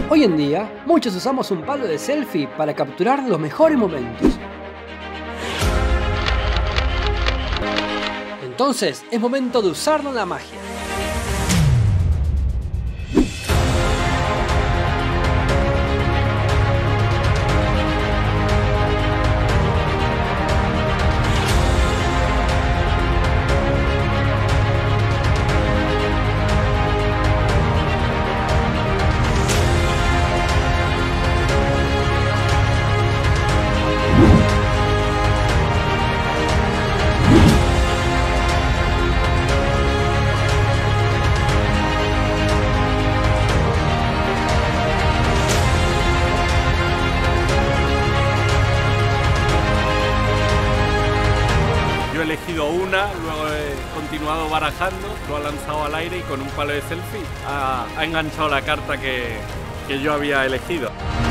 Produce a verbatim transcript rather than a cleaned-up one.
Hoy en día, muchos usamos un palo de selfie para capturar los mejores momentos. Entonces, es momento de usarlo en la magia. Yo he elegido una, luego he continuado barajando, lo ha lanzado al aire y con un palo de selfie ha, ha enganchado la carta que, que yo había elegido.